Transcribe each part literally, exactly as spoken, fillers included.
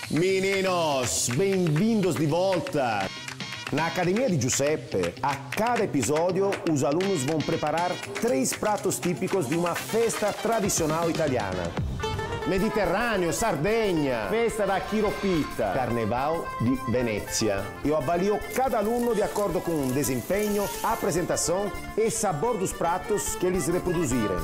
Meninos, bem-vindos de volta! Na Academia de Giuseppe, a cada episódio, os alunos vão preparar três pratos típicos de uma festa tradicional italiana. Mediterrâneo, Sardegna, festa da Chiropita, Carnaval di Venezia. Eu avalio cada aluno de acordo com o desempenho, a apresentação e sabor dos pratos que eles reproduzirem.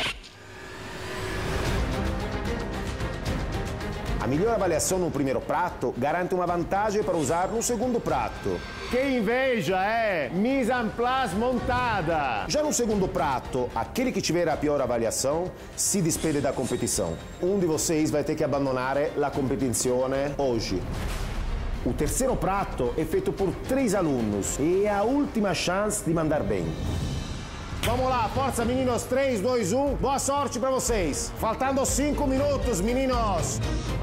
A migliore avaliação no primeiro prato garante uma vantagem para usar no segundo prato. Que inveja, é! Mise en place montada! Já no segundo prato, aquele que tiver a pior avaliação se despede da competição. Um de vocês vai ter que abandonar a competizione hoje. O terceiro prato é feito por três alunos e é a última chance de mandar bem. Vamos lá, força meninos, três, dois, um, boa sorte para vocês! Faltando cinco minutos, meninos!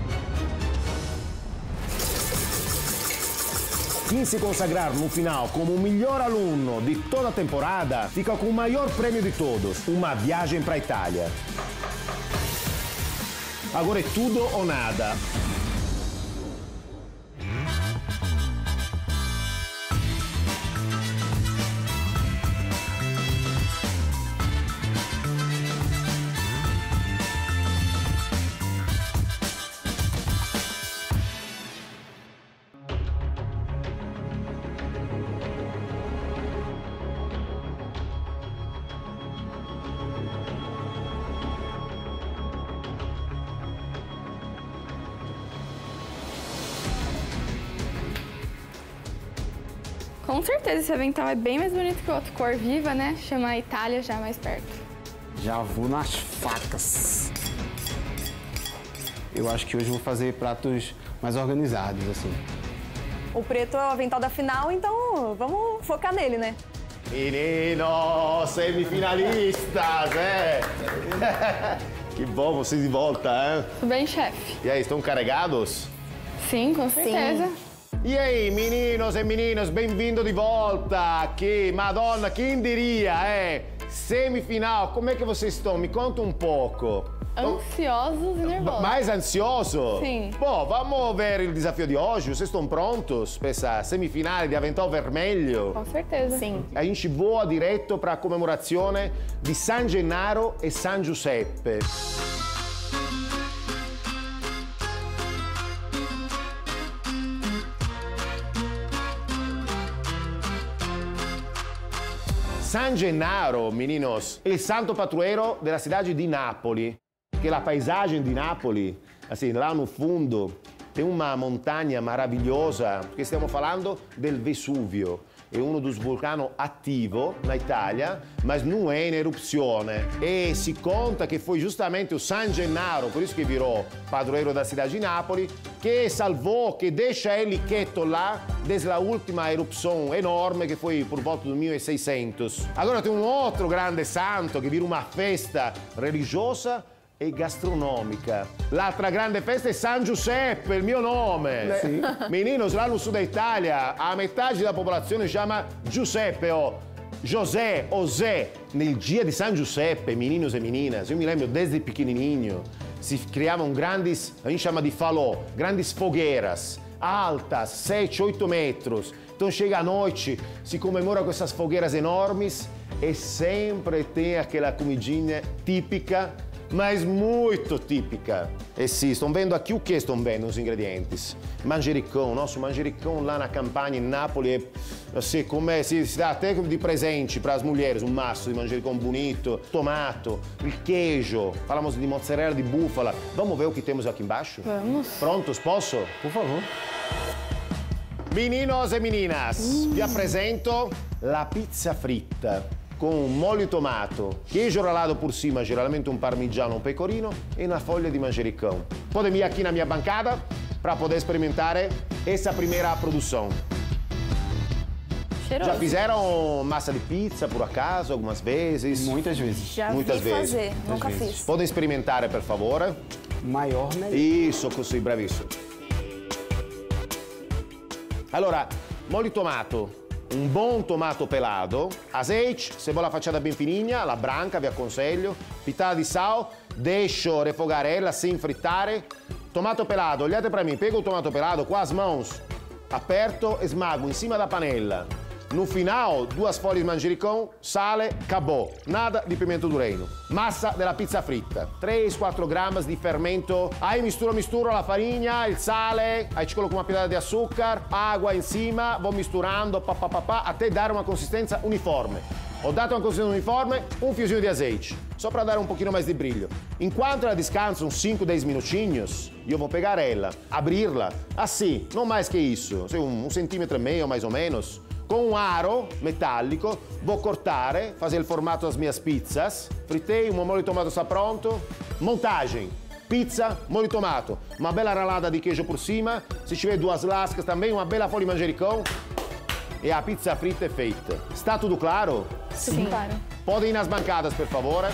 Quem se consagrar no final como o melhor aluno de toda a temporada fica com o maior prêmio de todos, uma viagem para a Itália. Agora é tudo ou nada. Com certeza esse avental é bem mais bonito que o outro, cor viva, né? Chama a Itália já mais perto. Já vou nas facas. Eu acho que hoje eu vou fazer pratos mais organizados, assim. O preto é o avental da final, então vamos focar nele, né? Meninos, semifinalistas, é? Que bom vocês de volta, hein? Tudo bem, chefe? E aí, estão carregados? Sim, com certeza. Sim. E aí, meninos e meninas, bem-vindo de volta aqui. Madonna, quem diria, é? Semifinal, como é que vocês estão? Me conta um pouco. Ansiosos e nervosos. Mais ansioso? Sim. Bom, vamos ver il desafio de hoje. Vocês estão prontos para essa semifinale de Avental Vermelho? Com certeza. Sim. A gente voa direto para a comemorazione di San Gennaro e San Giuseppe. San Gennaro, meninos, é o santo padroeiro da cidade de Nápoles, que a paisagem de Nápoles, assim, lá no fundo, tem uma montanha maravilhosa, porque stiamo falando del Vesuvio. É um dos vulcani ativos na Itália, mas não é em erupzione. E si conta che foi justamente o San Gennaro, por isso que virou padroeiro da cidade de Nápoles, que salvou, que deixa ele quieto lá desde a última erupção enorme, que foi por volta do mil e seiscentos. Agora tem um outro grande santo che vira uma festa religiosa e gastronomica. L'altra grande festa è San Giuseppe, il mio nome. Sì. Meninos, lá no sul da Itália, a metade da popolazione chama Giuseppe o José, José. Nel dia di San Giuseppe, meninos e meninas, eu me lembro desde pequenininho, si criavam grandes, a gente chama de falò, grandes fogueiras, altas, sete, oito metros. Então chega a noite, si comemora com essas fogueiras enormes e sempre tem aquela comidinha típica, mas muito típica. E sì, estão vendo aqui o que estão vendo os ingredientes? Manjericão, nosso manjericão lá na campagna em Nápoles, assim, come, si, si dá até de presente para as mulheres, um maço de manjericão bonito, tomato, il queijo, falamos de mozzarella de búfala. Vamos ver o que temos aqui embaixo? Vamos. Prontos, posso? Por favor. Meninos e meninas, mm. vi apresento la pizza fritta. Com molho de tomato, queijo ralado por cima, geralmente um parmigiano, um pecorino e uma folha de manjericão. Podem vir aqui na minha bancada para poder experimentar essa primeira produção. Cheiroso. Já fizeram massa de pizza, por acaso, algumas vezes? Muitas vezes. Já Muitas vi vezes. fazer, Muitas nunca vezes. fiz. Podem experimentar, por favor? Maior, melhor. Isso, così, bravissimo. Allora, molho de tomato. Un buon tomato pelado, azeite, cebola fachada bem fininha, la branca vi aconselho, pitada di sal, deixo refogare ela sem frittare, Tomato pelado, olhate para mim, pega o tomato pelado com as mãos aperto e smago em cima da panela. No final, duas folhas de manjericão, sale, acabou. Nada di pimento do reino. Massa della pizza fritta. três, quatro gramas di fermento. Aí misturo, misturo la farinha, il sale, aí ci coloco uma pitada di açúcar, água em cima, vou misturando, pa, pa, pa, pa, até dar uma consistência uniforme. Ho dato uma consistência uniforme, um fiozinho de azeite, só para dar um pouquinho mais de brilho. Enquanto ela descansa uns cinco, dez minutinhos, eu vou pegar ela, abrirla, assim, não mais que isso, um, um centímetro e meio mais ou menos. Com um aro metálico, vou cortare, fazer o formato das minhas pizzas. Fritei, um molho de tomate está pronto. Montagem. Pizza, molho de tomate. Uma bela ralada di queijo por cima. Se tiver duas lascas também, uma bela folha de manjericão. E a pizza fritta é feita. Está tudo claro? Sim. Claro. Podem ir nas bancadas, por favor.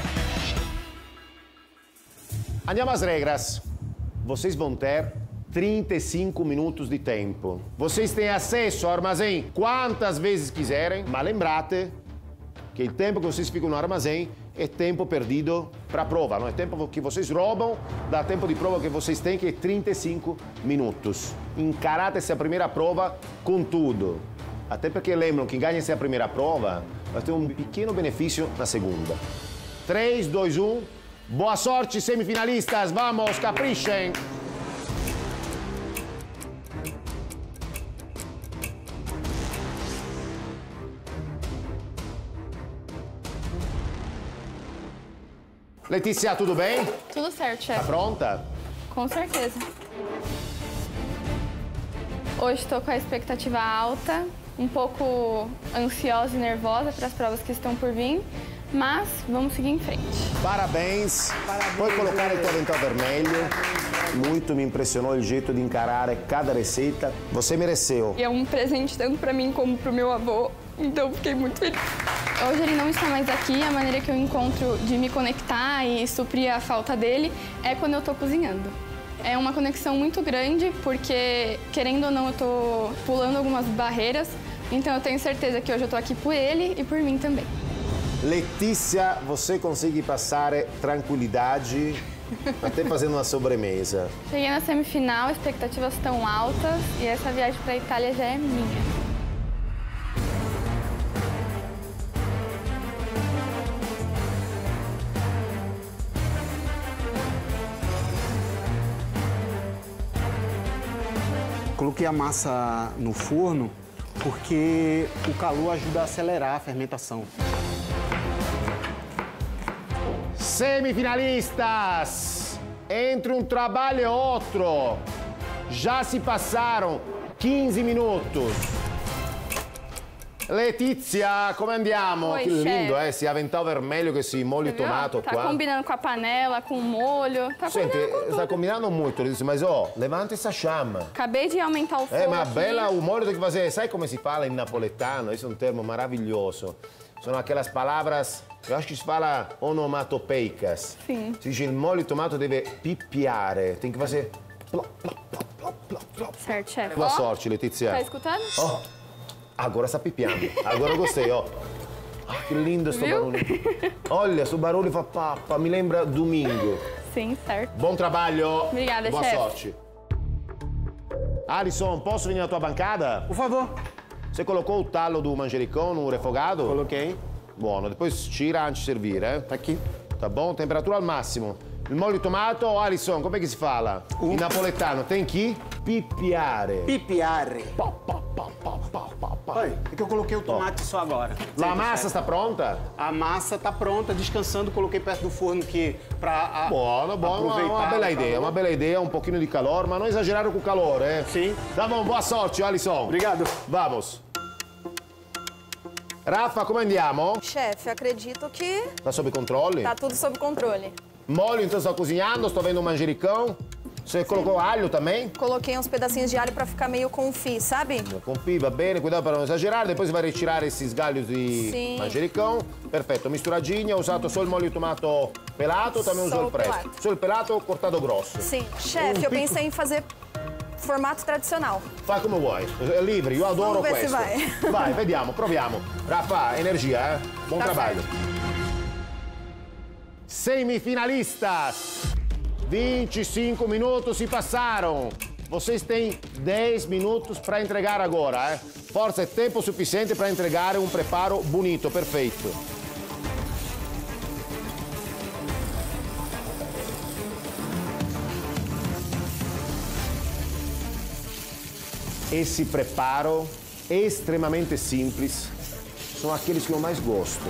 Andiamo às regras. Vocês vão ter trinta e cinco minutos de tempo. Vocês têm acesso ao armazém quantas vezes quiserem, mas lembrate que o tempo que vocês ficam no armazém é tempo perdido para a prova, não é tempo que vocês roubam, dá tempo de prova que vocês têm, que é trinta e cinco minutos. Encarate essa primeira prova com tudo. Até porque lembram que ganha essa primeira prova, vai ter um pequeno benefício na segunda. três, dois, um. Boa sorte, semifinalistas. Vamos, caprichem. Letícia, tudo bem? Tudo certo, chefe. Tá pronta? Com certeza. Hoje estou com a expectativa alta, um pouco ansiosa e nervosa para as provas que estão por vir, mas vamos seguir em frente. Parabéns. Parabéns. Puoi colocar o teu avental vermelho. Muito me impressionou o jeito de encarar cada receita. Você mereceu. E é um presente tanto para mim como para o meu avô, então fiquei muito feliz. Hoje ele não está mais aqui, a maneira que eu encontro de me conectar e suprir a falta dele é quando eu estou cozinhando. É uma conexão muito grande, porque, querendo ou não, eu estou pulando algumas barreiras, então eu tenho certeza que hoje eu estou aqui por ele e por mim também. Letícia, você consegue passar tranquilidade até fazendo uma sobremesa. Cheguei na semifinal, expectativas tão altas e essa viagem para a Itália já é minha. Coloquei a massa no forno porque o calor ajuda a acelerar a fermentação. Semifinalistas! Entre um trabalho e outro, já se passaram quinze minutos. Letizia, come andiamo? Oi, che lindo, chef. eh? Esse avental vermelho, esse molho de tomato Tá qua. combinando com a panela, com o molho, tá Senti, combinando com sta tudo. combinando muito, Letizia, mas ó, levanta essa chama. Acabei de aumentar o fogo Eh, ma aqui. bella o molho tem que fazer, sai come si fala in napoletano? Esse é um termo maravilhoso. Sono aquelas palavras, eu acho que se fala onomatopeicas. Sim. Si dice il molho di tomato deve pippiare, tem que fazer... plop, plop, plop, plop, plop, plop. Certo, chefe. Boa Ó, sorte, Letizia. Tá escutando? Oh, agora sta pippiando. Agora eu gostei, ó. Ah, che lindo sto Viu? barulho. Olha, sto barulho fa pappa, mi lembra domingo. Sim, certo. Buon trabalho. Obrigada, Boa chefe. sorte. Alisson, posso venir na tua bancada? Por favor. Você colocou o talo do manjericão no refogado? Coloquei. Buono, depois tira antes de servir, eh? Tá aqui. Tá bom? Temperatura al massimo. Il molho di tomato, Alisson, come che si fala? In napoletano tem que pippiare. Pipiare. Pa, pa, pa, pa, pa, pa, pa. Olha, é que eu coloquei o tomate só agora. La massa está pronta? A massa tá pronta, descansando, coloquei perto do forno que pra a, Buono, buono, uma, aproveitar uma bella o idea, calor. uma bella idea, um pouquinho de calor, ma non esagerare com o calor, eh? Sim. Tá bom, boa sorte, Alisson. Obrigado. Vamos. Rafa, come andiamo? Chefe, acredito que Tá sob controle? tá tudo sob controle. Molho, então, estou cozinhando, estou vendo um manjericão. Você colocou alho também? Coloquei uns pedacinhos de alho pra ficar meio confit, sabe? Confia, va bene, cuidado para não exagerar. Depois vai retirar esses galhos de Sim. manjericão. Perfetto, misturadinho. Ho usato só il molho di tomato pelato ou também Só usou o il presto? pelato. Só il pelato cortado grosso. Sim. Chefe, Um eu pico- pensei em fazer formato tradicional. Fai come vuoi, è livre, io adoro Vamos ver se questo. vai. Vai, vediamo, proviamo. Rafa, energia, eh? Buon Tá trabalho. Semifinalistas, vinte e cinco minutos se passaram. Vocês têm dez minutos para entregar agora, eh? Forza, é tempo suficiente para entregar um preparo bonito, perfeito. Esse preparo extremamente simples são aqueles que eu mais gosto.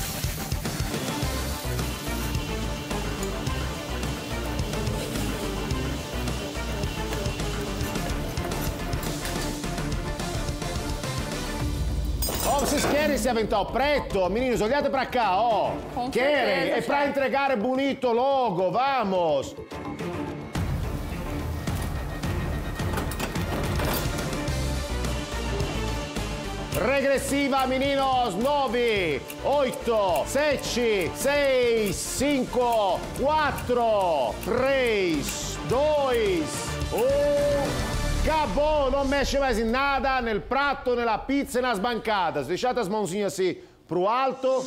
Oh, vocês querem esse avental preto? Meninos, olhate para cá, ó. Com Querem? certeza, É para chefe. entregar bonito logo, vamos. Regressiva, meninos. nove, oito, sete, seis, cinco, quatro, três, dois, um. Acabou, não mexe mais em nada, nel prato, nella pizza e nas bancadas. Deixate as mãozinhas assim pro alto.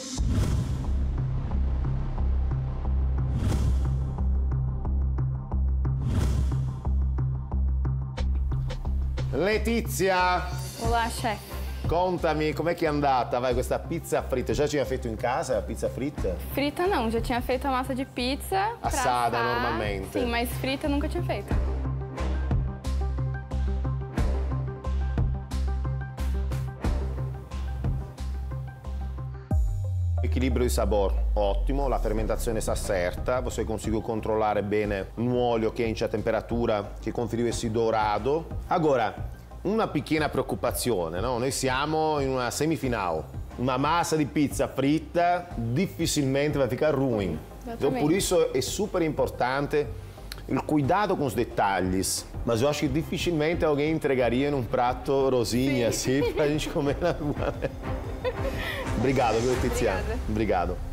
Letizia, Olá, chefe. contami com'è che è andata, vai, questa pizza fritta. Já tinha feito em casa a pizza fritta? Frita não, já tinha feito a massa de pizza. pra Assada, assar. normalmente. Sim, mas frita eu nunca tinha feito. Equilibrio di sabor ottimo, la fermentazione si asserta, você conseguiu controllare bene un olio quente a temperatura che conferiu esse dourado. Agora, una piccola preoccupazione, no? Noi siamo in una semifinale. Una massa di pizza fritta difficilmente vai ficar ruim. Então, por isso é super importante il cuidado com os detalhes. Mas eu acho que dificilmente alguém entregaria num prato rosinha assim pra gente comer na rua. Obrigado, viu, Tiziana? Obrigada. Obrigado.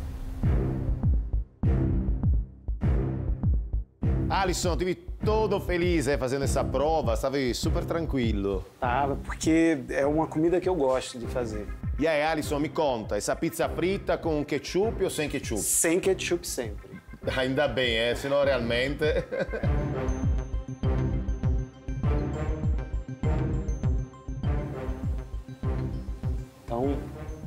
Alisson, ti vi todo felice fazendo essa prova, stavi super tranquillo. Tava, porque é uma comida que eu gosto de fazer. E aí, Alisson, mi conta, essa pizza fritta com ketchup ou sem ketchup? Sem ketchup sempre. Ainda bem, eh? Senão realmente... Então,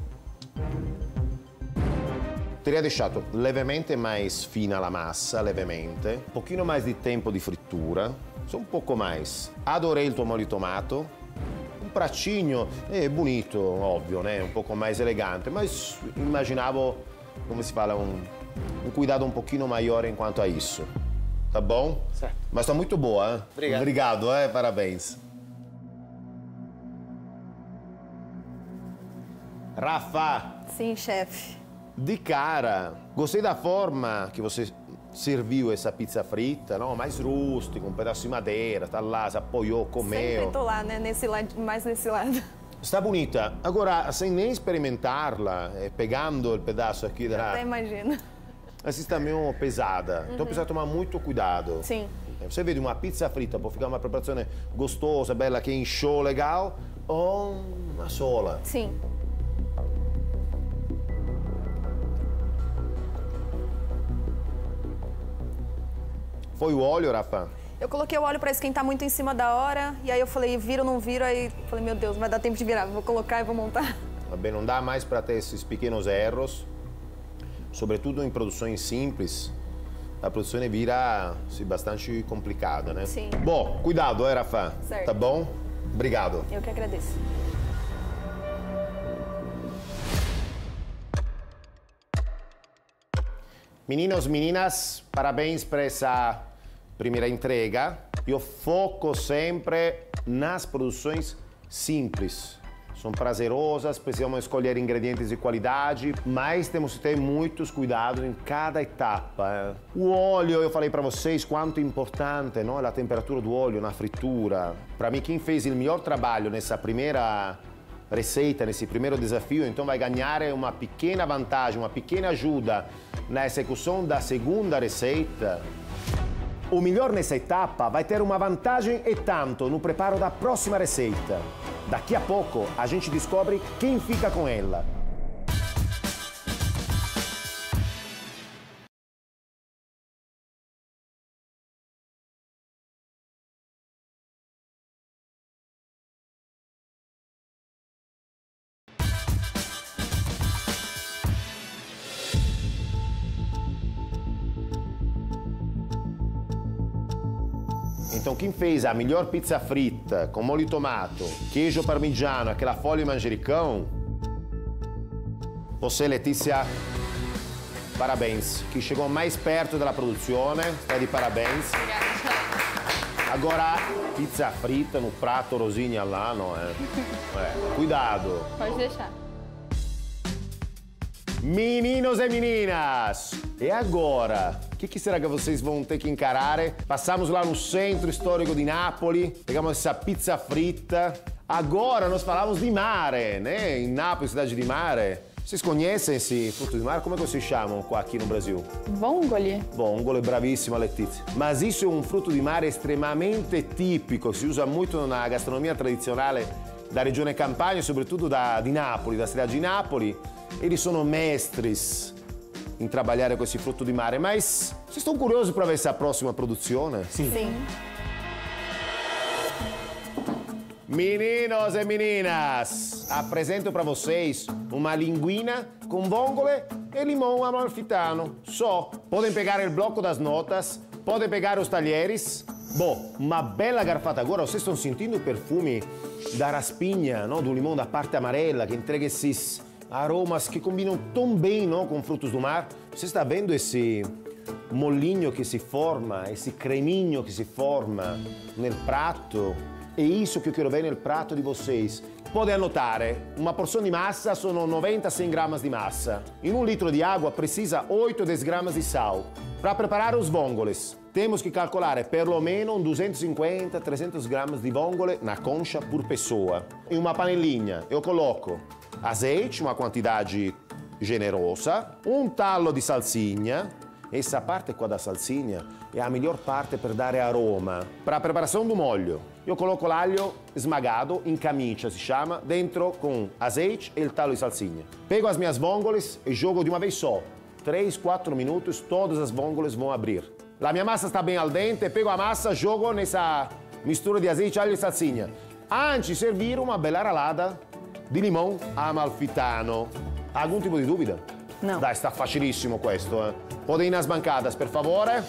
Teria deixato levemente mais fina la massa, levemente, un pochino mais di tempo di frittura, só um pouco mais. Adorei il tuo molho di tomato, un pratinho, é bonito, óbvio, né? Um pouco mais elegante, mas immaginavo, come si fala, um, um cuidado um pouquinho maior enquanto a isso. Tá bom? Certo. Mas tá muito boa, hein? Obrigado. Obrigado, eh? Parabéns. Rafa, Sim, chefe. de cara, gostei da forma que você serviu essa pizza fritta, não? Mais rústica, um pedaço de madeira, tá lá, se apoiou, comeu. Sempre tô lá, né? Nesse lado, mais nesse lado. Está bonita. Agora, sem nem experimentarla, eh, pegando o pedaço aqui Até da... imagino. Essa está meio pesada, então precisa tomar muito cuidado. Sim. Você vede uma pizza fritta, può ficar uma preparazione gostosa, bella, che inchou legal, ou uma sola. Sim. Foi o óleo, Rafa? Eu coloquei o óleo para esquentar muito em cima da hora, e aí eu falei, viro ou não viro? Aí falei, meu Deus, não vai dar tempo de virar, vou colocar e vou montar. Vabbè, non dá mais para ter esses pequenos erros, sobretudo em produções simples. A produção vira sì, bastante complicada, né? Sim. Bom, cuidado, eh, Rafa? Certo. Tá bom? Obrigado. Eu que agradeço. Meninos, meninas, parabéns por essa primeira entrega. Eu foco sempre nas produções simples. São prazerosas, precisamos escolher ingredientes de qualidade, mas temos que ter muitos cuidados em cada etapa. O óleo, eu falei para vocês quanto é importante, não? A temperatura do óleo na fritura. Para mim, quem fez o melhor trabalho nessa primeira receita, nesse primeiro desafio, então vai ganhar uma pequena vantagem, uma pequena ajuda na execução da segunda receita. O melhor nessa etapa vai ter uma vantagem e tanto no preparo da próxima receita. Daqui a pouco a gente descobre quem fica com ela. Então quem fez a melhor pizza frita com molho de tomato, queijo parmigiano e aquela folha de manjericão, você, Letícia, parabéns. Que chegou mais perto da produzione, sta di parabéns. Obrigada, chefe. Agora, pizza frita no prato rosinha lá, não é? É, cuidado. Pode deixar. Meninos e meninas, e agora? O que, que será que vocês vão ter que encarar? Passamos lá no centro histórico di Napoli, pegamos essa pizza frita. Agora nós falamos di mare, né? Em Nápoles, cidade de mare. Vocês conhecem esse fruto di mare? Como é que vocês chamam aqui no Brasil? Vongole. Vongole, bravissima Letizia. Mas isso é um fruto di mare estremamente tipico, si usa molto na gastronomia tradizionale da regione Campania, soprattutto da, di Napoli, da cidade di Napoli. Eles sono mestres em trabalhar com esse fruto di mare, mas vocês estão curiosos para ver essa próxima produzione? Sim. Sim. Meninos e meninas, apresento para vocês uma linguina com vongole e limão amalfitano. Só, podem pegar o bloco das notas, podem pegar os talheres. Bom, uma bela garfata agora, vocês estão sentindo o perfume da raspinha, no? Do limão da parte amarela, que entrega esses aromas que combinam tão bem, no? Com frutos do mar. Você está vendo esse molinho que se forma, esse creminho que se forma nel prato? É isso que eu quero ver nel prato di vocês. Podem annotare, uma porção de massa sono noventa a cem gramas di massa. In un litro di acqua precisa oito a dez gramas di sal. Para preparar os vongoles, temos que calcolare perlomeno duecentocinquanta a trezentos gramas di vongole na concha por pessoa. Em uma panelinha eu coloco azeite, uma quantidade generosa, um talo di salsinha. Essa parte qua da salsinha é a melhor parte per dare aroma. Para a preparação do molho, eu coloco l'alho esmagado, in camicia si chama, dentro com azeite e il talo di salsinha. Pego as minhas vongoles e jogo de uma vez só. três, quatro minutos, todas as vongoles vão abrir. A minha massa está bem al dente, pego a massa, jogo nessa mistura de azeite, alho e salsinha. Antes de servir, uma bela ralada di limão amalfitano. Algum tipo di dúvida? Não. Dai, sta facilissimo questo, eh. Podem ir nas bancadas, per favore.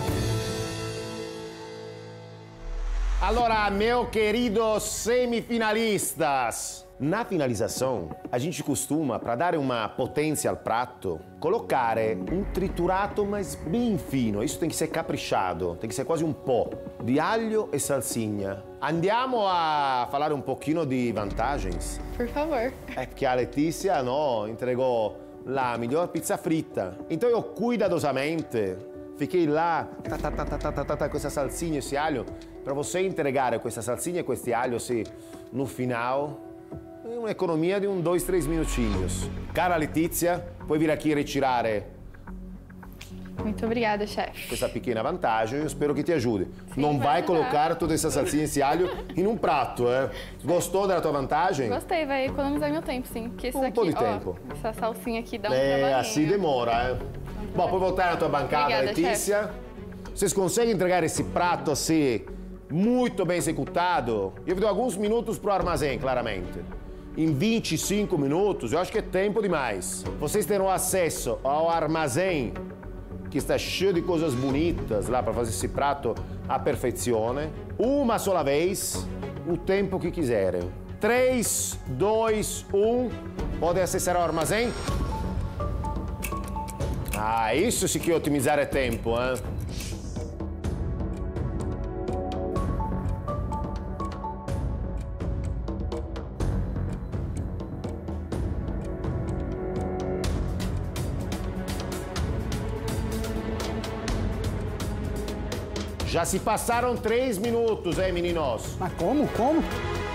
Allora, meus queridos semifinalistas. Na finalização, a gente costuma, para dar uma potência ao prato, colocar um triturato, mas bem fino. Isso tem que ser caprichado, tem que ser quase um pó de alho e salsinha. Andiamo a falar um pouquinho de vantagens? Por favor. É porque a Letícia, no, entregou la melhor pizza fritta. Então eu cuidadosamente fiquei lá ta, ta, ta, ta, ta, ta, ta, com essa salsinha e esse alho para você entregar questa salsinha e questi alho se no final é uma economia de um, dois, três minutinhos. Cara Letícia, puoi vir aqui retirare Muito obrigada, chefe. questa pequena vantagem, eu espero que te ajude. Sim, Não vai, vai colocar toda essa salsinha e esse alho em um prato, é? Gostou da tua vantagem? Gostei, vai economizar meu tempo, sim. Porque isso Um aqui, pouco de ó, tempo. essa salsinha aqui dá um É, trabalhinho. assim demora, é. Bom, puoi voltare na tua bancada, Obrigada, Letícia. Vocês conseguem entregar esse prato assim, muito bem executado? Eu dou alguns minutos pro armazém, claramente. Em vinte e cinco minutos, eu acho que é tempo demais. Vocês terão acesso ao armazém, que está cheio de coisas bonitas lá para fazer esse prato à perfeição. Uma sola vez, o tempo que quiserem. três, dois, um. Podem acessar o armazém? Ah, isso sim que é otimizar tempo, hein? Já se passaram três minutos, hein, meninos? Mas como? Como?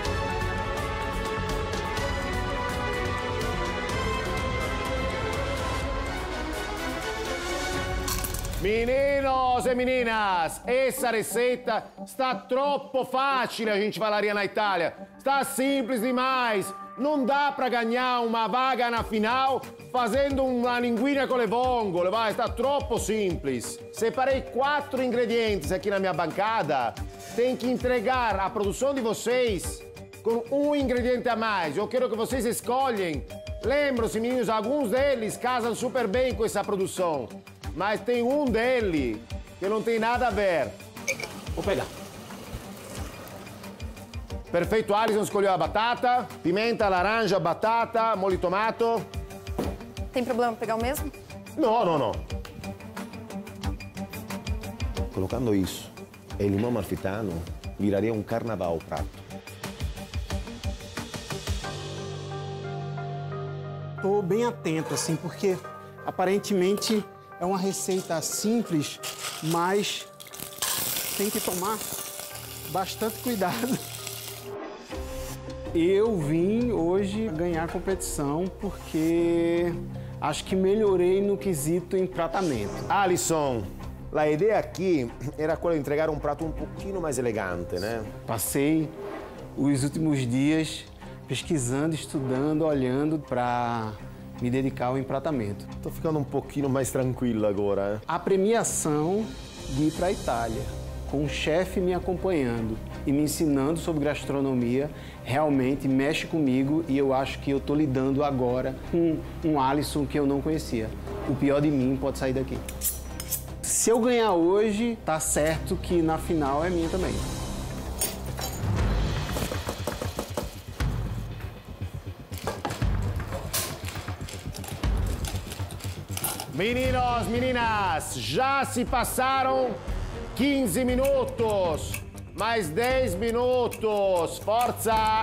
Meninos e meninas, essa receita está troppo facile, a gente falaria na Itália. Está simples demais. Não dá para ganhar uma vaga na final fazendo uma linguina com le vongole, vai, está troppo simples. Separei quatro ingredientes aqui na minha bancada. Tem que entregar a produção de vocês com um ingrediente a mais. Eu quero que vocês escolhem. Lembram-se, meninos, alguns deles casam super bem com essa produção. Mas tem um dele que não tem nada a ver. Vou pegar. Perfetto, Alison escolheu a batata, pimenta, laranja, batata, molho de tomato. Tem problema pegar o mesmo? No, no, no. Colocando isso e il limão amalfitano, viraria um carnaval o prato. Tô bem atento, assim, porque aparentemente é uma receita simples, mas tem que tomar bastante cuidado. Eu vim hoje ganhar a competição porque acho que melhorei no quesito empratamento. Alison, a ideia aqui era quella di entregare un prato un pochino mais elegante, né? Passei os últimos dias pesquisando, estudando, olhando para me dedicar ao empratamento. Tô ficando um pouquinho mais tranquilo agora. Hein? A premiação de ir para a Itália, com um chefe me acompanhando e me ensinando sobre gastronomia, realmente mexe comigo e eu acho que eu tô lidando agora com um Alison que eu não conhecia. O pior de mim pode sair daqui. Se eu ganhar hoje, tá certo que na final é minha também. Meninos, meninas, já se passaram quinze minutos. Mais dez minutos. Forza!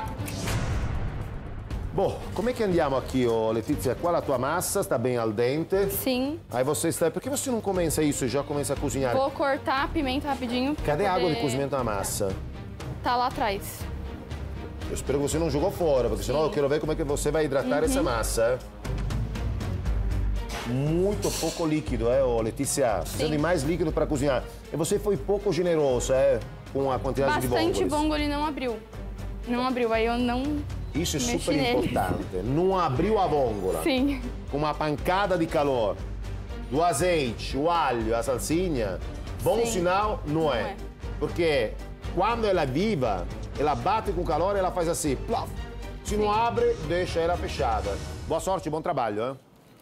Bom, como é que andiamo aqui, oh, Letizia? Qua la tua massa sta bem al dente. Sim. Aí você está... Por que você não começa isso e já começa a cozinhar? Vou cortar a pimenta rapidinho. Cadê a poder... água de cozimento na massa? Tá lá atrás. Eu espero que você não jogou fora, porque senão eu quero ver como é que você vai hidratar uhum. essa massa. Muito pouco líquido, é, oh, Letícia? Precisa de mais líquido para cozinhar. E você foi pouco generosa, é, com a quantidade Bastante de vongole. Bastante vongole não abriu. Não abriu, aí eu não Isso é mexi super nele. importante. Não abriu a vongola. Sim. Com uma pancada de calor, do azeite, o alho, a salsinha, bom Sim. sinal não, não é. é. Porque quando ela é viva, ela bate com calor e ela faz assim, plof. Se Sim. não abre, deixa ela fechada. Boa sorte, bom trabalho, hein?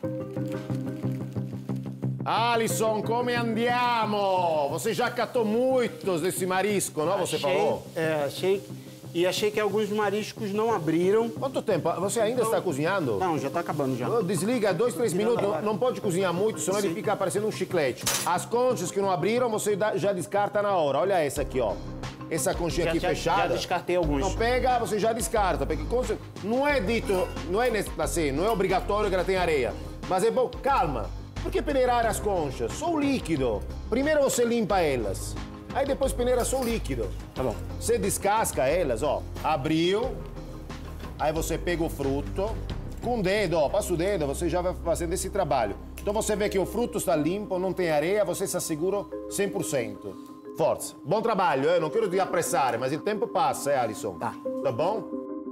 Alison, come andiamo? Você já catou muitos desse marisco, não? Você achei, falou? É, achei. E achei que alguns mariscos não abriram. Quanto tempo? Você ainda então, está cozinhando? Não, já está acabando já. Desliga, dois, três minutos. Não, não pode cozinhar muito, senão Sim. ele fica parecendo um chiclete. As conchas que não abriram, você já descarta na hora. Olha essa aqui, ó. Essa conchinha já, aqui já, fechada. Já descartei alguns. Não pega, você já descarta. Porque não é dito, não é assim, não é obrigatório que ela tenha areia. Mas é bom, calma. Por que peneirar as conchas? Só o líquido. Primeiro você limpa elas. Aí depois peneira só o líquido. Tá bom. Você descasca elas, ó. Abriu. Aí você pega o fruto. Com o dedo, ó. Passa o dedo, você já vai fazendo esse trabalho. Então você vê que o fruto está limpo, não tem areia, você se assegura cem por cento. Força. Bom trabalho, eu não quero te apressar, mas o tempo passa, é, Alison? Tá. Tá bom?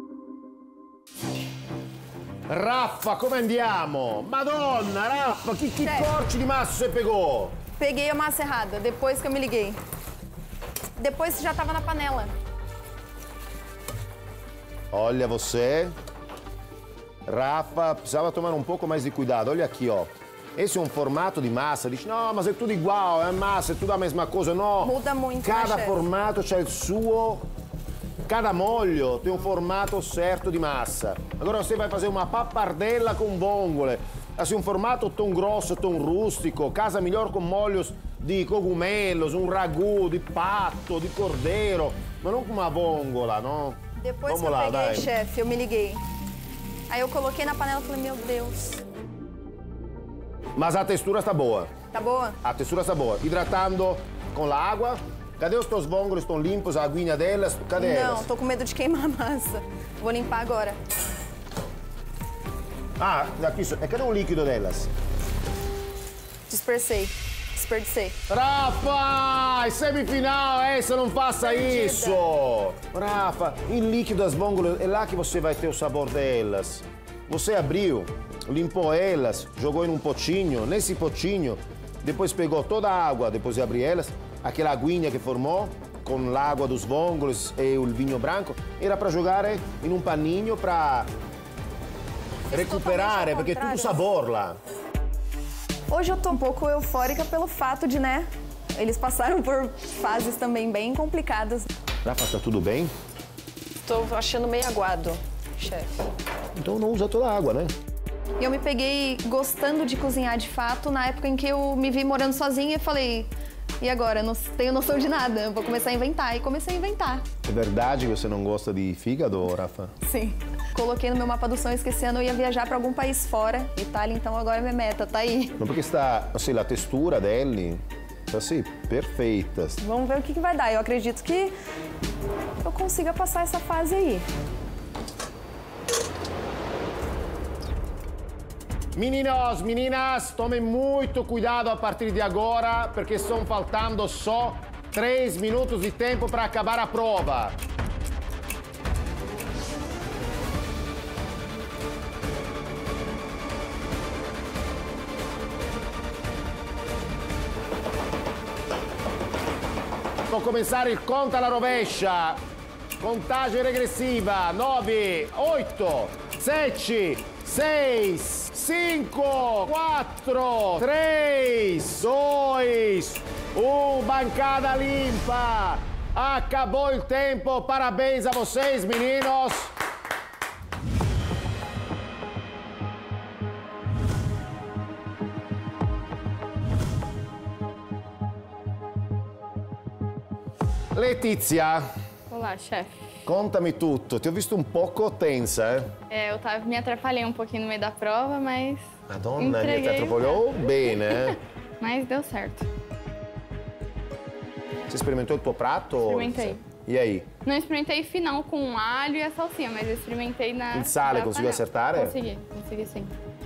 Raffa, come andiamo? Madonna, Raffa, que, que corte de massa você pegou? Peguei a massa errada, depois que eu me liguei. Depois já estava na panela. Olha você. Raffa, precisava tomar um pouco mais de cuidado. Olha aqui, ó. Esse é um formato de massa. Diz, não, mas é tudo igual, é massa, é tudo a mesma coisa. Não. Muda muito, Cada né, formato c'ha il suo... Cada molho tem um formato certo de massa. Agora você vai fazer uma pappardella com vongole. Assim, um formato tão grosso, tão rústico. Casa melhor com molhos de cogumelos, um ragu de pato, de cordeiro. Mas não com uma vongola, não? Depois Vamos que eu lá, peguei, vai. chefe, eu me liguei. Aí eu coloquei na panela e falei, meu Deus. Mas a textura está boa. Tá boa? A textura está boa. Hidratando com a água. Cadê os teus vongoles? Estão limpos? A aguinha delas? Cadê Não, elas? tô com medo de queimar a massa. Vou limpar agora. Ah, aqui, e cadê o líquido delas? Dispersei. Desperdicei. Rafa, semifinal, essa, não faça Perdida. isso! Rafa, em líquido as vongoles, é lá que você vai ter o sabor delas. Você abriu, limpou elas, jogou em um potinho, nesse potinho, depois pegou toda a água, depois de abrir elas, aquela aguinha que formou, com l'água dos vongoles e o vinho branco, era para jogar em um paninho para recuperar, porque é tudo sabor lá. Hoje eu tô um pouco eufórica pelo fato de, né, eles passaram por fases também bem complicadas. Rafa, tá tudo bem? Estou achando meio aguado, chefe. Então não usa toda a água, né? E eu me peguei gostando de cozinhar de fato na época em que eu me vi morando sozinha e falei, e agora? Não tenho noção de nada, vou começar a inventar. E comecei a inventar. É verdade que você não gosta de fígado, Rafa? Sim. Coloquei no meu mapa do sonhos que esse ano eu ia viajar para algum país fora. Itália, então agora é minha meta, tá aí. Não, porque está, assim, a textura dele está assim, perfeita. Vamos ver o que, que vai dar. Eu acredito que eu consiga passar essa fase aí. Meninos, meninas, tomem muito cuidado a partir de agora, porque estão faltando só três minutos de tempo para acabar a prova. Può cominciare il conto alla rovescia. Contagem regressiva. nove, oito, sete, seis, cinco, quatro, três, dois, um. Bancada limpa. Acabou o tempo. Parabéns a vocês, meninos. Letizia. Olá, chefe. Contami tutto. Ti ho visto un poco tensa, eh? É, eu tava, me atrapalhei um pouquinho no meio da prova, mas... Madonna, entreguei. mi ti atrapalhou bene, eh? Mas deu certo. Você experimentou o tuo prato? Experimentei. E aí? Não experimentei final com o alho e a salsinha, mas eu experimentei na... Il sale na conseguiu panela. acertar? Consegui, consegui sim.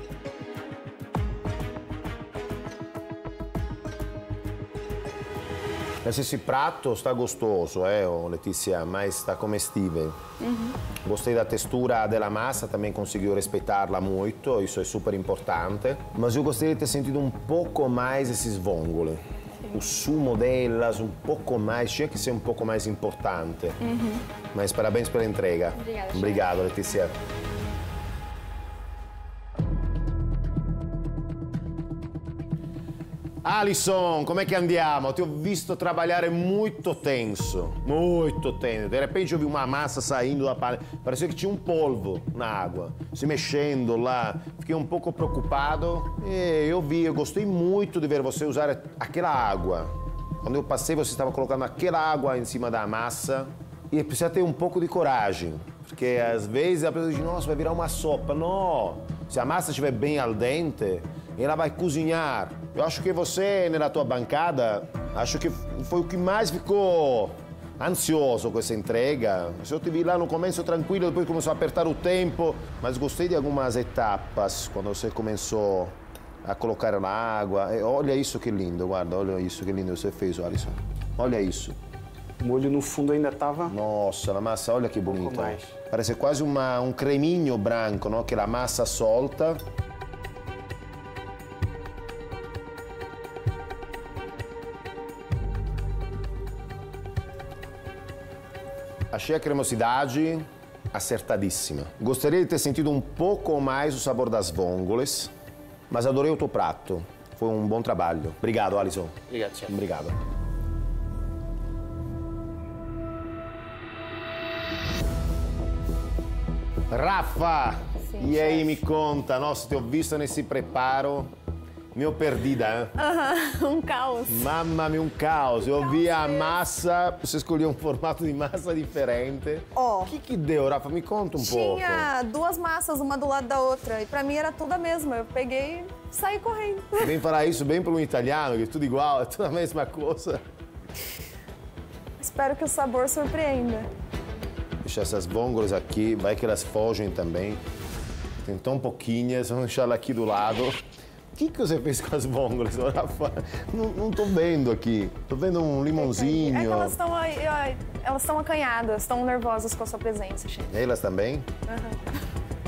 Esse prato está gostoso, eh, oh, Letizia, mas está comestível. Uhum. Gostei da textura della massa, também conseguiu respeitarla muito, isso é super importante. Mas eu gostaria de ter sentido um pouco mais esses vongole. O sumo delas, um pouco mais, tinha que ser um pouco mais importante. Uhum. Mas parabéns pela entrega. Obrigada, Obrigado, Letizia. Alison, com'è che andiamo? Ti ho visto trabalhare muito tenso, muito tenso. De repente eu vi uma massa saindo da panela, parecia que tinha um polvo na água, se mexendo lá. Fiquei um pouco preocupado e eu vi, eu gostei muito de ver você usar aquela água. Quando eu passei, você estava colocando aquela água em cima da massa e precisa ter um pouco de coragem, porque às vezes a pessoa diz, nossa, vai virar uma sopa. Não, se a massa estiver bem al dente, ela vai cozinhar. Eu acho que você, na tua bancada, acho que foi o que mais ficou ansioso com essa entrega. Eu te vi lá no começo tranquilo, depois começou a apertar o tempo, mas gostei de algumas etapas, quando você começou a colocar na água. E olha isso que lindo, guarda, olha isso que lindo você fez, Alison. Olha isso. O molho no fundo ainda estava... Nossa, a massa, olha que bonita. mais. Parece quase uma, um creminho branco, no? Que a massa solta. Achei a cremosidade acertadíssima. Gostaria de ter sentido um pouco mais o sabor das vongole, mas adorei o teu prato. Foi um bom trabalho. Obrigado, Alison. Obrigado, chefe. Obrigado. Rafa, Sim, e aí chefe. me conta, nossa, te ho visto nesse preparo, me ho perdida, hein? Aham, um caos. Mamma mia, um caos. Eu vi a massa, você escolheu um formato de massa diferente. Ó. O que que deu, Rafa? Me conta um pouco. Tinha duas massas, uma do lado da outra. E pra mim era tudo a mesma. Eu peguei e saí correndo. Vem falar isso bem para um italiano, que é tudo igual, é tudo a mesma coisa. Espero que o sabor surpreenda. Deixa essas vongole aqui, vai que elas fogem também. Tem tão pouquinhas, vamos deixar ela aqui do lado. O que, que você fez com as vongole, Rafa? Não, não tô vendo aqui. Tô vendo um limãozinho. É que elas estão elas estão acanhadas, estão nervosas com a sua presença, chefe. Elas também? Uhum.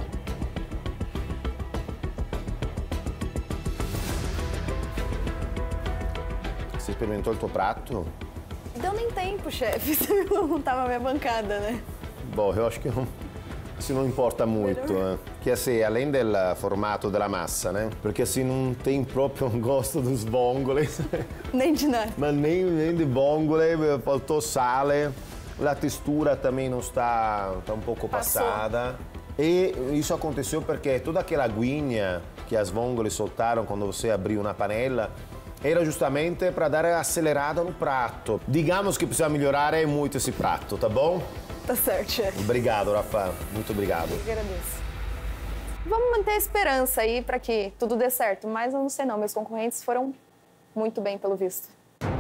Você experimentou o teu prato? Deu nem tempo, chefe. Você não tava na minha bancada, né? Bom, eu acho que não, isso não importa muito, né? Que assim, além do formato della massa, né? Porque assim não tem proprio um gosto dos vongole. Nem de nada. Mas nem, nem de vongole, faltou sale. a textura também não está, está um pouco Passou. passada. E isso aconteceu porque toda aquela aguinha que as vongole soltaram quando você abriu na panela era justamente para dar acelerada no prato. Digamos que precisa melhorare muito esse prato, tá bom? Tá certo, chefe. Obrigado, Rafa. Muito obrigado. Eu agradeço. Vamos manter a esperança aí para que tudo dê certo, mas eu não sei não, meus concorrentes foram muito bem, pelo visto.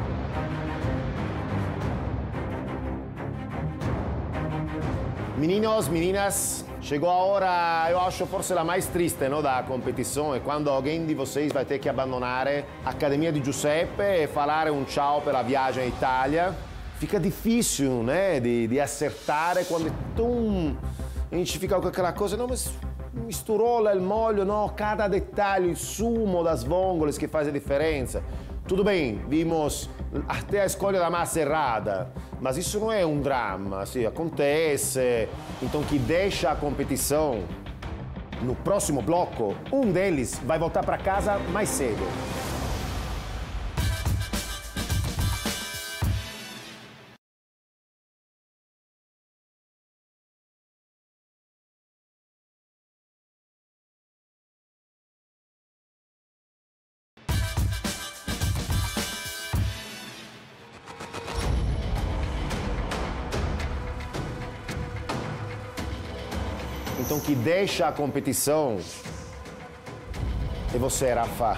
Meninos, meninas, chegou a hora, eu acho, forse la mais triste, no, da competição, é quando alguém de vocês vai ter que abandonar a Academia di Giuseppe e falar um tchau pela viagem à Itália. Fica difícil, né, de, de acertar quando é tão... A gente fica com aquela coisa, não, mas misturou lá il molho, no, cada detalhe, il sumo das vongoles que faz a diferença. Tudo bem, vimos até a escolha da massa errada, mas isso não é um drama, assim, acontece. Então, que deixa a competição no próximo bloco, um deles vai voltar para casa mais cedo. Então, que deixa a competição é você, Rafa.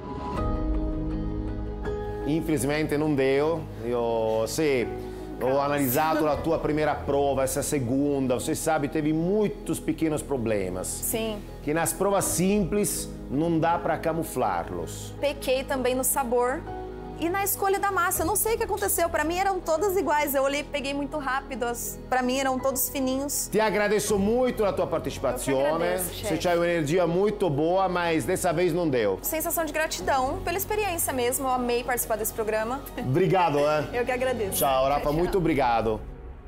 Infelizmente não deu. Eu, sì, ho analisato a tua primeira prova, essa segunda. Você sabe, teve muitos pequenos problemas. Sim. Que nas provas simples não dá para camuflá-los. Pequei também no sabor e na escolha da massa. Eu não sei o que aconteceu. Para mim eram todas iguais. Eu olhei e peguei muito rápido. Para mim eram todos fininhos. Ti agradeço muito a tua partecipazione. Você tinha uma energia muito boa, mas dessa vez não deu. Sensação de gratidão pela experiência mesmo. Eu amei participar desse programa. Obrigado, hein? Eu que agradeço. Ciao, Rafa, tchau. muito obrigado.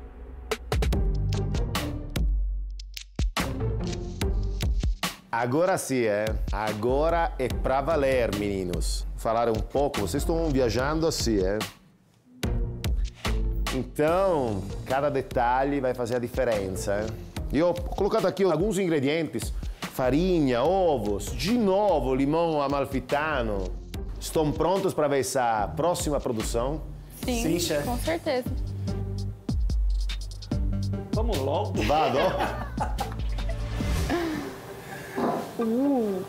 Agora sim, é. Agora é pra valer, meninos. Falar um pouco, vocês estão viajando assim, é? Então, cada detalhe vai fazer a diferença, é? Eu ho colocado aqui alguns ingredientes. Farinha, ovos, de novo limão amalfitano. Estão prontos para ver essa próxima produção? Sim, Sim, chefe. com certeza. Vamos logo. Vado? Uh.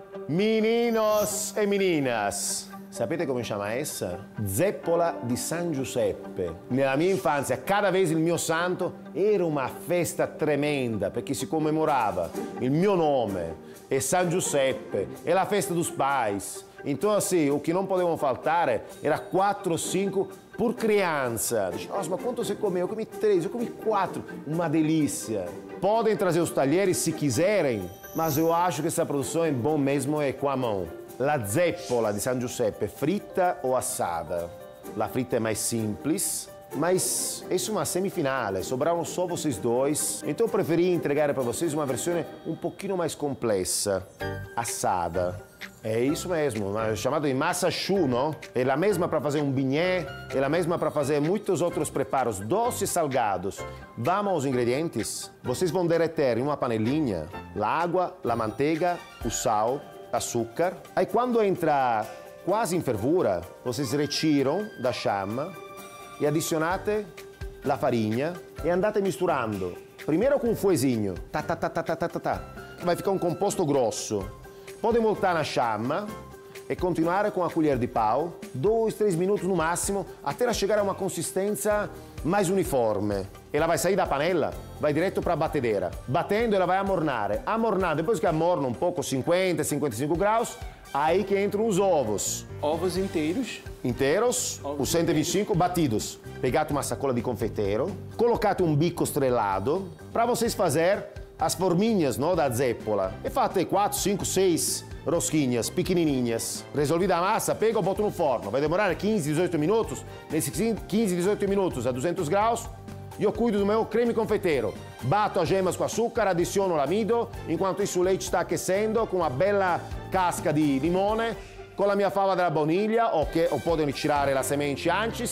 Meninos e meninas, sapete come si chiama essa? Zeppola di San Giuseppe. Nella mia infanzia, cada vez il mio santo era una festa tremenda perché si commemorava il mio nome e San Giuseppe e la festa dos pais. Então, assim, o que não podevano faltare era quatro ou cinco por criança. Dice, nossa, mas quanto você comeu? Eu comi três, eu comi quatro. Uma delícia. Podem trazer os talheres se quiserem, mas eu acho que essa produção é bom mesmo é com a mão. La zeppola di San Giuseppe, fritta ou assada? La fritta é mais simples, mas isso é uma semifinale, sobraram só vocês dois. Então eu preferi entregar para vocês uma versão um pouquinho mais complexa, assada. É isso mesmo, é chamado de massa choux, não? É a mesma para fazer um bignè, é a mesma para fazer muitos outros preparos, doces e salgados. Vamos aos ingredientes? Vocês vão derreter em uma panelinha a água, a manteiga, o sal, açúcar. Aí quando entra quase em fervura, vocês retiram da chama e adicionate a farinha e andate misturando. Primeiro com um fuezinho, tá, tá, tá, tá, tá, tá, tá. Vai ficar um composto grosso. Podem voltar na chama e continuare com a colher de pau, dois, três minutos no máximo, até ela chegar a uma consistência mais uniforme. Ela vai sair da panela, vai direto para a batedeira. Batendo, ela vai amornare. Amornare, depois que amorna um pouco, cinquenta, cinquenta e cinco graus, aí que entram os ovos. Ovos inteiros. Inteiros, os cento e vinte e cinco batidos. Pegate uma sacola de confeiteiro, colocate um bico estrelado para vocês fazer as forminhas, no, da zeppola. E fate quatro, cinco, seis rosquinhas pequenininhas. Resolvida a massa, pega e bota no forno. Vai demorar quinze, dezoito minutos. Nesses quinze, dezoito minutos a duzentos graus, eu cuido do meu creme confeiteiro. Bato as gemas com açúcar, adiciono l'amido. Enquanto isso o leite está aquecendo com uma bella casca di limone. Com a minha fava della baunilha, o, che, o podem tirare la semente antes.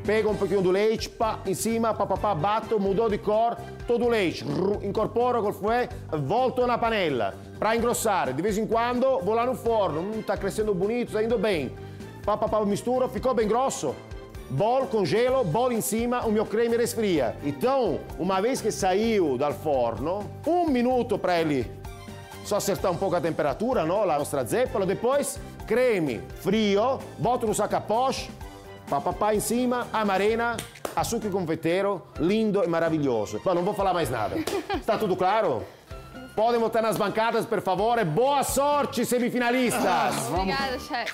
pego um pouquinho do leite, pá, em cima, pá, pá, pá, bato, mudou de cor, todo o leite, incorporo col fouet, volto na panela, para engrossare. De vez em quando vou lá no forno, hum, tá crescendo bonito, tá indo bem. Pá, pá, pá, misturo, ficou bem grosso. Bol, congelo, bol em cima, o meu creme resfria. Então, uma vez que saiu dal forno, um minuto para ele só acertar um pouco a temperatura, no? La nostra zeppola, depois creme frio, boto no saco a poche, papapá em cima, amarena, açúcar confeiteiro, lindo e maravilhoso. Bom, não vou falar mais nada. Está tudo claro? Podem botar nas bancadas, por favor. Boa sorte, semifinalistas! Ah, obrigada, chefe.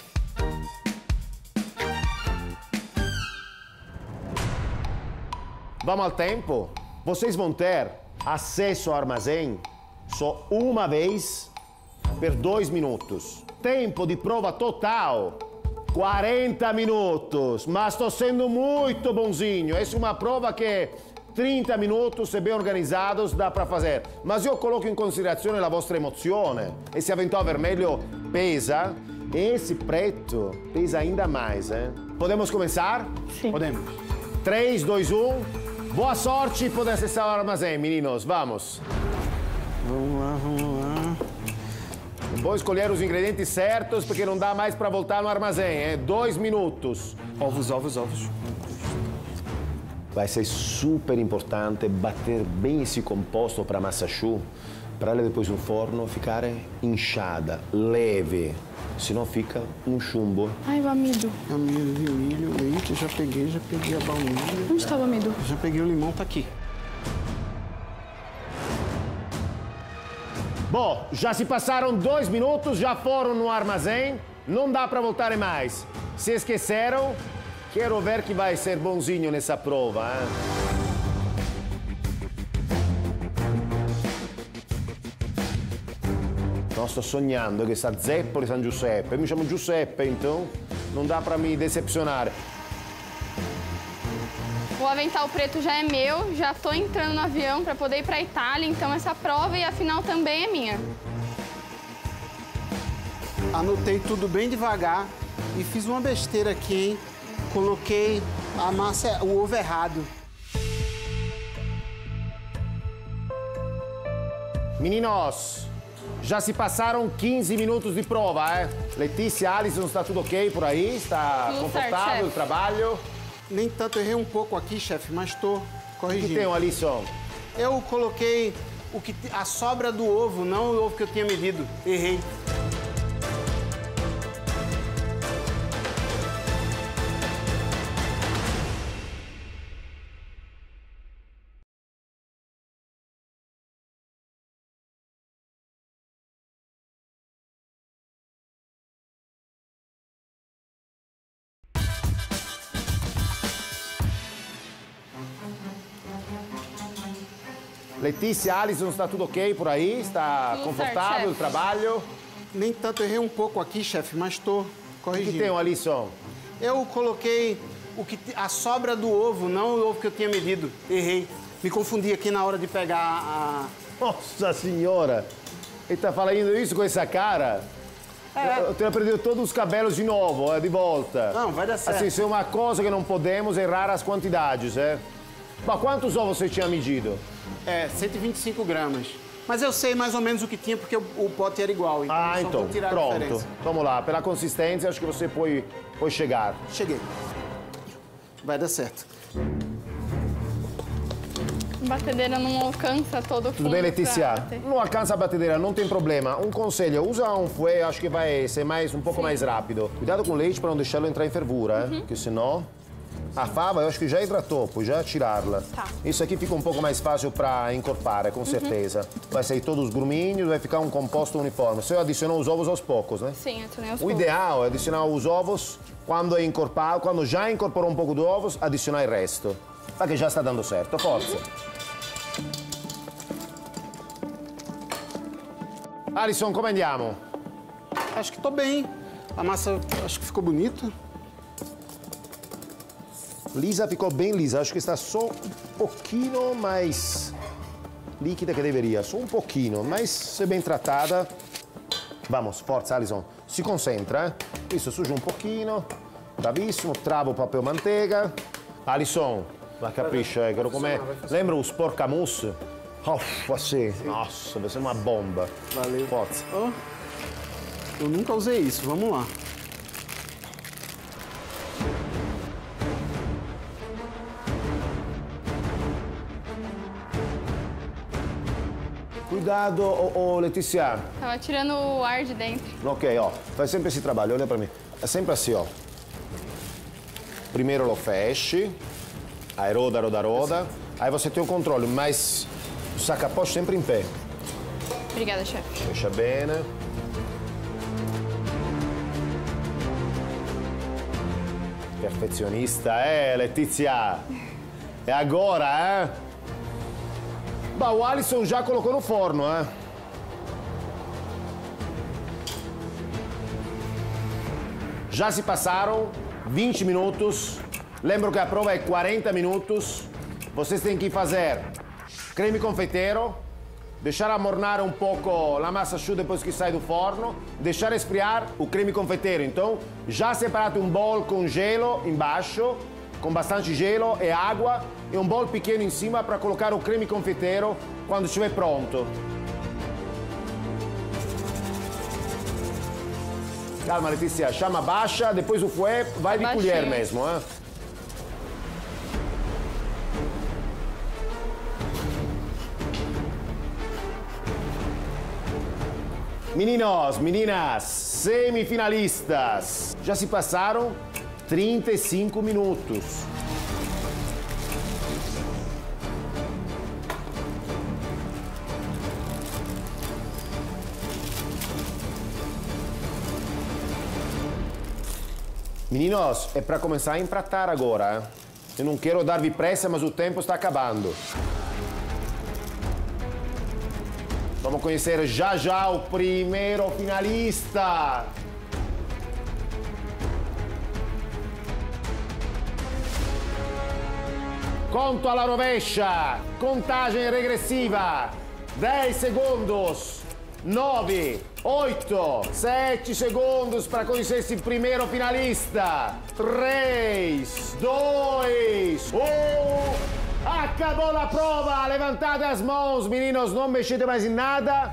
Vamos ao tempo? Vocês vão ter acesso ao armazém só uma vez per dois minutos. Tempo de prova total, quarenta minutos. Mas estou sendo muito bonzinho. Essa é uma prova que trinta minutos, se bem organizados, dá para fazer. Mas eu coloco em consideração a vostra emozione. Esse avental vermelho pesa. Esse preto pesa ainda mais, hein? Podemos começar? Sim. Podemos. três, dois, um. Boa sorte e podem acessar o armazém, meninos. Vamos. Vamos lá, vamos lá. Vou escolher os ingredientes certos, porque não dá mais para voltar no armazém, é dois minutos. Ovos, ovos, ovos. Vai ser super importante bater bem esse composto para a massa choux, para ela depois no forno ficar inchada, leve. Senão fica um chumbo. Ai, o amido. Amido de milho, leite, eu já peguei, já peguei a baunilha. Onde está o amido? Já peguei o limão, tá aqui. Bom, já se passaram dois minutos, já foram no armazém, não dá para voltar mais. Se esqueceram, quero ver que vai ser bonzinho nessa prova, hein? Não, sto sognando che sta Zeppoli San Giuseppe. Eu me chamo Giuseppe, então não dá para me decepcionar. O avental preto já é meu, já tô entrando no avião para poder ir para Itália, então essa prova e a final também é minha. Anotei tudo bem devagar e fiz uma besteira aqui, hein? Coloquei a massa, o ovo errado. Meninos, já se passaram quinze minutos de prova, eh? Letícia, Alisson, está tudo ok por aí? Está Tudo confortável certo, o trabalho? Nem tanto, errei um pouco aqui, chefe, mas tô O corrigindo. que tem, Alisson? Eu coloquei o que, a sobra do ovo, não o ovo que eu tinha medido. Errei. Letícia, Alisson, está tudo ok por aí? Está Tudo confortável certo, o trabalho? Nem tanto, errei um pouco aqui, chefe, mas tô O corrigindo. que tem, Alisson? Eu coloquei o que, a sobra do ovo, não o ovo que eu tinha medido. Errei. Me confundi aqui na hora de pegar a... Nossa senhora! Ele está falando isso com essa cara? É. Eu tenho perdido todos os cabelos de novo, é, de volta. Não, vai dar certo. Assim, isso é uma coisa que não podemos errar as quantidades, é? Mas quantos ovos você tinha medido? É, cento e vinte e cinco gramas. Mas eu sei mais ou menos o que tinha, porque o, o pote era igual. Então Ah, só então, vou tirar a pronto. diferença. Vamos lá, pela consistência, acho que você pode, pode chegar. Cheguei. Vai dar certo. A batedeira não alcança todo o fundo. Tudo bem, Letícia? pra bater. Não alcança a batedeira, não tem problema. Um conselho, usa um fouet, acho que vai ser mais, um pouco mais rápido. Cuidado com o leite para não deixá-lo entrar em fervura, uhum. Porque senão... A fava eu acho que já hidratou, pode já tirá-la. Tá. Isso aqui fica um pouco mais fácil para encorpar, com certeza. Uhum. Vai sair todos os gruminhos, vai ficar um composto uniforme. Você adicionou os ovos aos poucos, né? Sim, adicionei aos O poucos. ideal é adicionar os ovos quando é encorpado, quando já incorporou um pouco de ovos, adicionar o resto. Ma che já está dando certo, forza. Alisson, come andiamo? Acho que tô bem. A massa, acho que ficou bonita. Lisa ficou bem lisa, acho que está só um pouquinho mais líquida que deveria, só um pouquinho, mas se bem tratada. Vamos, forza, Alisson, si concentra, eh? Isso, suja um pouquinho, bravissimo, travo o papel manteiga, Alisson, ma capisce, eh, come... Lembra o sporcamus? Oh, assim. Nossa, vai ser uma bomba. Valeu. Forza. Oh, eu nunca usei isso, vamos lá. Cuidado, ô, ô, Letícia. Tava tirando o ar de dentro. Ok, ó, faz sempre esse trabalho, olha pra mim. É sempre assim, ó. Primeiro lo feche, aí roda, roda, roda. Aí você tem o controle, mas o saca-poche sempre em pé. Obrigada, chefe. Fecha bene. Perfezionista, eh, Letizia? E agora, eh? Bah, o Alisson já colocou no forno, eh? Já se passaram vinte minutos. Lembro que a prova é quarenta minutos. Vocês têm que fazer creme confeiteiro, deixar amornar um pouco a massa chuta depois que sai do forno, deixar esfriar o creme confeiteiro. Então, já separate um bowl com gelo embaixo, com bastante gelo e água, e um bowl pequeno em cima para colocar o creme confeiteiro quando estiver pronto. Calma, Letícia, chama baixa, depois o fouet vai de Baixinho. colher mesmo, hein? Meninos, meninas, semifinalistas, já se passaram trinta e cinco minutos. Meninos, é para começar a empratar agora. Hein? Eu não quero dar-vi pressa, mas o tempo está acabando. Vamos conhecer já já o primeiro finalista. Conto alla rovescia, contagem regressiva. dez segundos. nove, oito, sete segundos para conhecer esse primeiro finalista. três, dois, um. Acabou a prova! Levantate as mãos, meninos, não mexete mais em nada.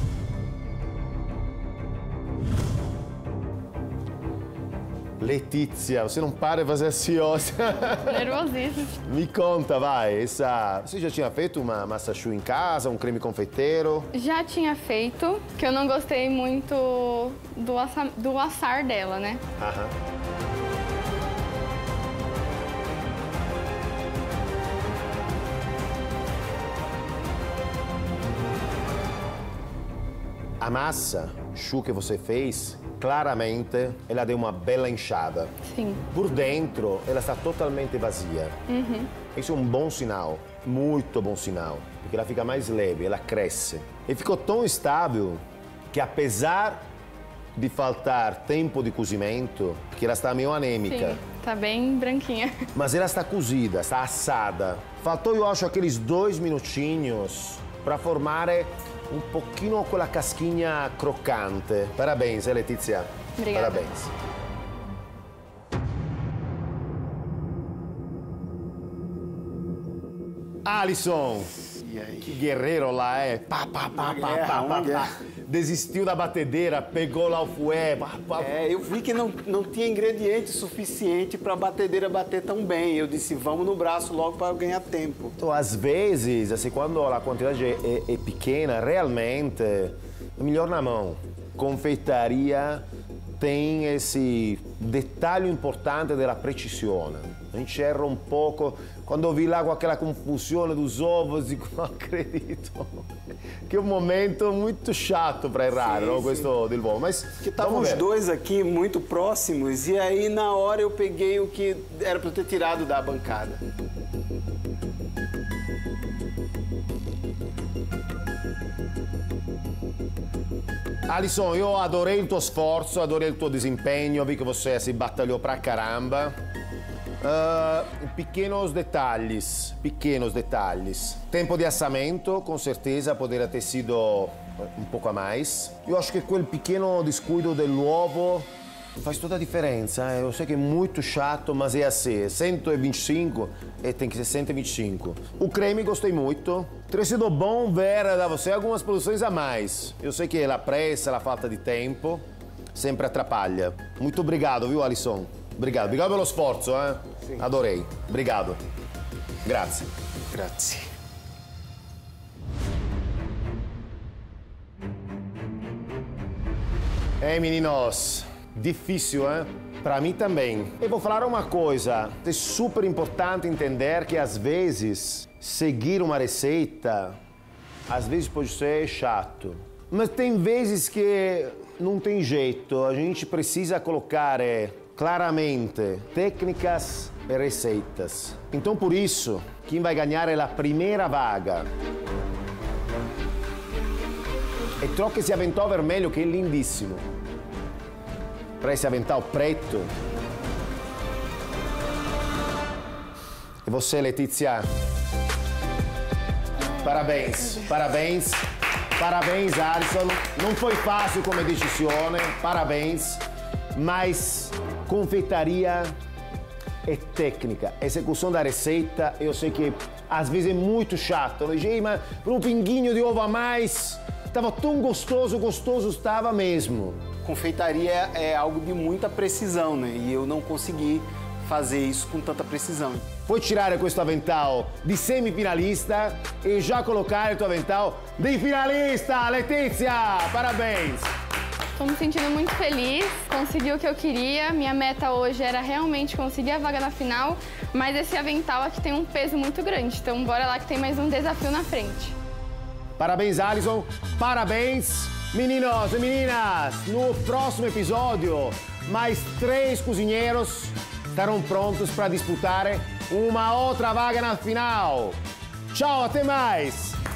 Letícia, você não para de fazer assim, ó. Nervosíssimo. Me conta, vai, essa... Você já tinha feito uma massa choux em casa, um creme confeiteiro? Já tinha feito, que eu não gostei muito do, assa... do assar dela, né? Aham. A massa choux que você fez, claramente, ela deu uma bela inchada. Sim. Por dentro, ela está totalmente vazia. Uhum. Isso é um bom sinal, muito bom sinal, porque ela fica mais leve, ela cresce. E ficou tão estável que, apesar de faltar tempo de cozimento, que ela está meio anêmica. Sim, tá bem branquinha. Mas ela está cozida, está assada. Faltou, eu acho, aqueles dois minutinhos para formar um pouquinho quella casquinha crocante. Parabéns, eh, Letizia? Obrigada. Parabéns. Alisson, E aí? que guerreiro lá, é? Pá, pá, pá, pá, guerra, pá, uma pá, guerra. pá. Desistiu da batedeira, pegou lá o fouet. Pá, pá. É, eu vi que não, não tinha ingrediente suficiente para a batedeira bater tão bem. Eu disse, vamos no braço logo para ganhar tempo. Então, às vezes, assim, quando a quantidade é, é pequena, realmente é melhor na mão. Confeitaria tem esse detalhe importante della precisione. A gente erra um pouco. Quando eu vi lá com aquela confusão dos ovos, dico, não acredito. Que é um momento muito chato para errar, Sim, não? sim. Questo del volo. Mas Que estavam vamos os ver. dois aqui muito próximos e aí na hora eu peguei o que era para eu ter tirado da bancada. Alisson, io adorei il tuo sforzo, adorei il tuo desimpegno, vi che você si batalhou pra caramba. Uh, pequenos detalhes, pequenos detalhes. Tempo de assamento, com certeza, poderia ter sido um pouco a mais. Eu acho que quel pequeno descuido dell'uovo faz toda a diferença. Eu sei que é muito chato, mas é assim. cento e vinte e cinco e tem que ser cento e vinte e cinco. O creme gostei muito. Teria sido bom ver da você algumas produções a mais. Eu sei que a pressa, a falta de tempo sempre atrapalha. Muito obrigado, viu, Alisson? Obrigado. Obrigado pelo sforzo, eh? Sim. Adorei. Obrigado. Grazie. Grazie. Ei, meninos, difícil, hein? Para mim também. E vou falar uma coisa, é super importante entender que às vezes seguir uma receita, às vezes pode ser chato. Mas tem vezes que não tem jeito, a gente precisa colocar é, claramente técnicas e receitas. Então por isso, quem vai ganhar é a primeira vaga. E troca esse avental vermelho que é lindíssimo. Para esse avental preto. E você, Letizia? Parabéns, parabéns, parabéns, Alisson. Não foi fácil come decisione, parabéns. Mas confeitaria é técnica, execução da receita, eu sei que às vezes é muito chato. Eu digo, mas por um pinguinho de ovo a mais, estava tão gostoso, gostoso estava mesmo. Confeitaria é algo de muita precisão, né? E eu não consegui fazer isso com tanta precisão. Puoi tirare questo avental di semifinalista e già collocare il tuo avental di finalista, Letizia! Parabéns! Estou me sentindo muito feliz, consegui o que eu queria. Minha meta hoje era realmente conseguir a vaga na final, mas esse avental aqui tem um peso muito grande, então bora lá que tem mais um desafio na frente. Parabéns, Alisson! Parabéns, meninos e meninas! No próximo episódio, mais três cozinheiros estarão prontos para disputar uma outra vaga na final. Tchau, até mais!